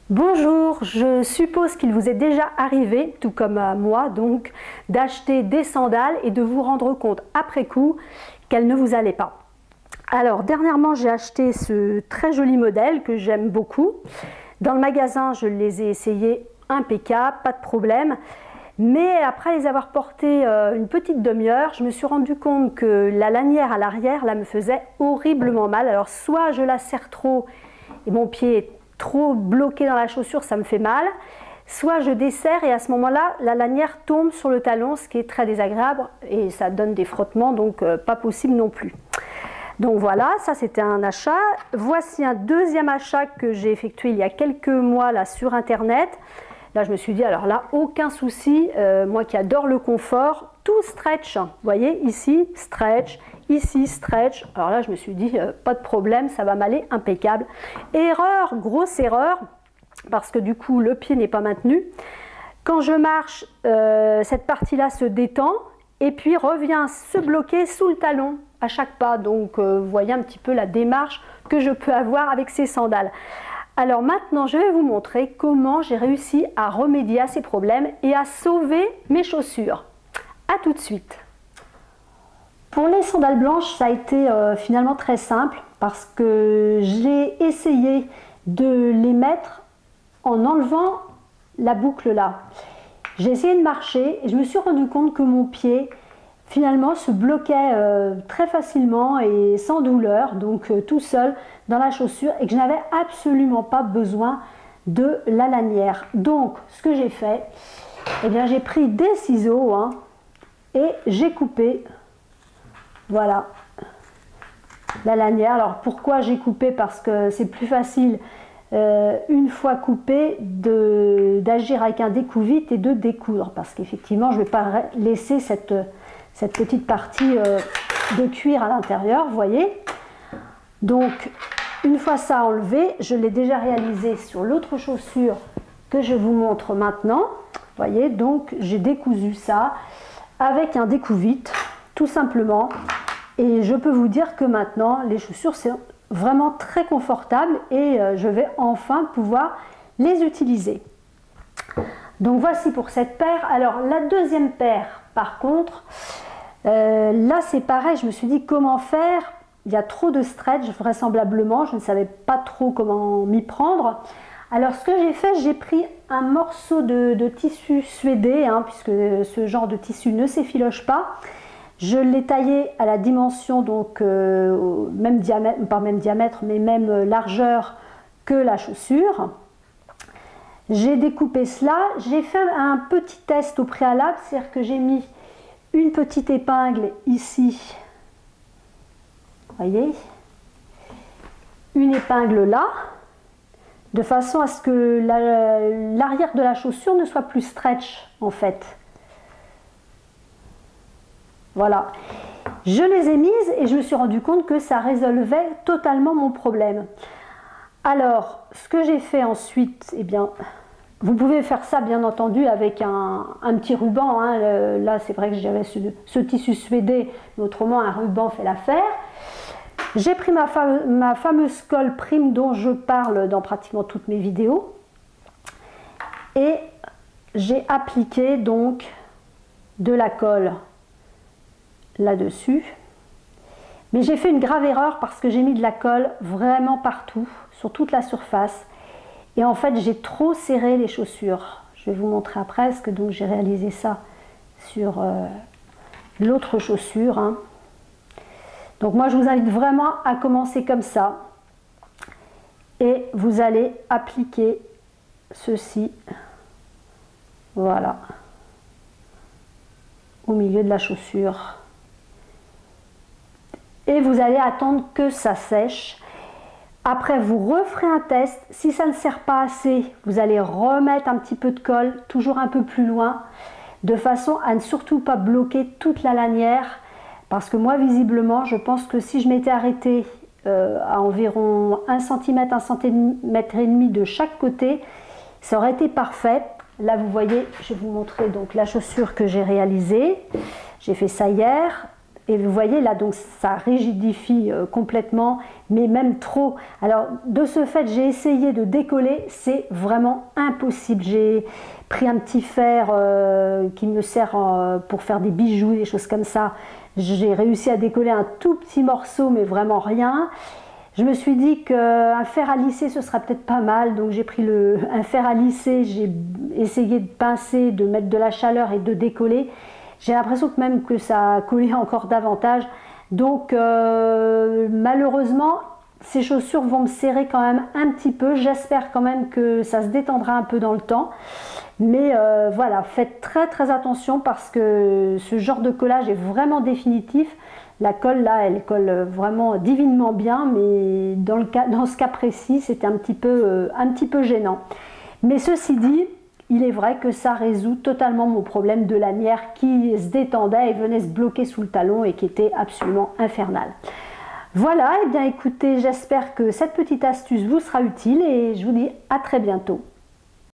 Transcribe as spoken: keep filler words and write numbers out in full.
Bonjour, je suppose qu'il vous est déjà arrivé, tout comme à moi donc, d'acheter des sandales et de vous rendre compte après coup qu'elles ne vous allaient pas. Alors dernièrement j'ai acheté ce très joli modèle que j'aime beaucoup. Dans le magasin je les ai essayés impeccables, pas de problème. Mais après les avoir portés une petite demi-heure, je me suis rendu compte que la lanière à l'arrière là me faisait horriblement mal. Alors soit je la serre trop et mon pied est trop bloqué dans la chaussure, ça me fait mal, soit je desserre et à ce moment-là la lanière tombe sur le talon, ce qui est très désagréable et ça donne des frottements, donc euh, pas possible non plus. Donc voilà, ça c'était un achat. Voici un deuxième achat que j'ai effectué il y a quelques mois là sur internet. Là je me suis dit alors là aucun souci, euh, moi qui adore le confort, tout stretch, vous voyez ici stretch, ici stretch, alors là je me suis dit euh, pas de problème, ça va m'aller impeccable. Erreur, grosse erreur, parce que du coup le pied n'est pas maintenu. Quand je marche, euh, cette partie là se détend et puis revient se bloquer sous le talon à chaque pas, donc euh, vous voyez un petit peu la démarche que je peux avoir avec ces sandales. Alors maintenant je vais vous montrer comment j'ai réussi à remédier à ces problèmes et à sauver mes chaussures. A tout de suite. Pour les sandales blanches, ça a été euh, finalement très simple parce que j'ai essayé de les mettre en enlevant la boucle là. J'ai essayé de marcher et je me suis rendu compte que mon pied finalement se bloquait euh, très facilement et sans douleur, donc euh, tout seul dans la chaussure, et que je n'avais absolument pas besoin de la lanière. Donc ce que j'ai fait, eh bien j'ai pris des ciseaux hein, et j'ai coupé, voilà, la lanière. Alors pourquoi j'ai coupé? Parce que c'est plus facile euh, une fois coupé d'agir avec un découvite et de découdre, parce qu'effectivement je ne vais pas laisser cette, cette petite partie euh, de cuir à l'intérieur, vous voyez. Donc une fois ça enlevé, je l'ai déjà réalisé sur l'autre chaussure que je vous montre maintenant, vous voyez. Donc j'ai décousu ça avec un découvite tout simplement, et je peux vous dire que maintenant les chaussures c'est vraiment très confortable et euh, je vais enfin pouvoir les utiliser. Donc voici pour cette paire. Alors la deuxième paire par contre, euh, là c'est pareil, je me suis dit comment faire, il y a trop de stretch vraisemblablement, je ne savais pas trop comment m'y prendre. Alors ce que j'ai fait, j'ai pris un morceau de, de tissu suédé, hein, puisque ce genre de tissu ne s'effiloche pas. Je l'ai taillé à la dimension, donc euh, même diamètre, pas même diamètre, mais même largeur que la chaussure. J'ai découpé cela. J'ai fait un petit test au préalable, c'est-à-dire que j'ai mis une petite épingle ici, voyez, une épingle là, de façon à ce que l'arrière de la chaussure ne soit plus stretch en fait. Voilà, je les ai mises et je me suis rendu compte que ça résolvait totalement mon problème. Alors, ce que j'ai fait ensuite, eh bien, vous pouvez faire ça bien entendu avec un, un petit ruban. Hein. Le, là, c'est vrai que j'avais ce, ce tissu suédé, mais autrement, un ruban fait l'affaire. J'ai pris ma, fame, ma fameuse colle prime dont je parle dans pratiquement toutes mes vidéos. Et j'ai appliqué donc de la colle là-dessus, mais j'ai fait une grave erreur parce que j'ai mis de la colle vraiment partout, sur toute la surface, et en fait j'ai trop serré les chaussures. Je vais vous montrer après, parce que donc j'ai réalisé ça sur euh, l'autre chaussure. Hein. Donc moi je vous invite vraiment à commencer comme ça, et vous allez appliquer ceci, voilà, au milieu de la chaussure. Et vous allez attendre que ça sèche. Après vous referez un test, si ça ne sert pas assez, vous allez remettre un petit peu de colle, toujours un peu plus loin, de façon à ne surtout pas bloquer toute la lanière, parce que moi visiblement je pense que si je m'étais arrêtée euh, à environ un centimètre, un centimètre et demi de chaque côté, ça aurait été parfait. Là vous voyez, je vais vous montrer donc la chaussure que j'ai réalisée, j'ai fait ça hier. Et vous voyez là, donc ça rigidifie euh, complètement, mais même trop. Alors de ce fait, j'ai essayé de décoller, c'est vraiment impossible. J'ai pris un petit fer euh, qui me sert euh, pour faire des bijoux, des choses comme ça. J'ai réussi à décoller un tout petit morceau, mais vraiment rien. Je me suis dit qu'un fer à lisser, ce sera peut-être pas mal. Donc j'ai pris le, un fer à lisser, j'ai essayé de pincer, de mettre de la chaleur et de décoller. J'ai l'impression que même que ça a collé encore davantage. Donc euh, malheureusement, ces chaussures vont me serrer quand même un petit peu. J'espère quand même que ça se détendra un peu dans le temps. Mais euh, voilà, faites très très attention parce que ce genre de collage est vraiment définitif. La colle là, elle colle vraiment divinement bien, mais dans, le cas, dans ce cas précis, c'était un petit peu, euh, un petit peu gênant. Mais ceci dit, il est vrai que ça résout totalement mon problème de lanière qui se détendait et venait se bloquer sous le talon et qui était absolument infernal. Voilà, et bien écoutez, j'espère que cette petite astuce vous sera utile et je vous dis à très bientôt.